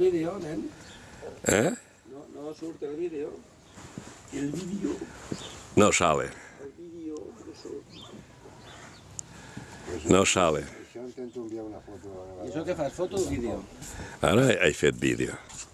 Vídeo, nen? ¿Eh? No surt el vídeo. El vídeo. No sale. El vídeo no surt. No sale. Això intento enviar una foto. I això què fas, foto o vídeo? Ara he fet vídeo.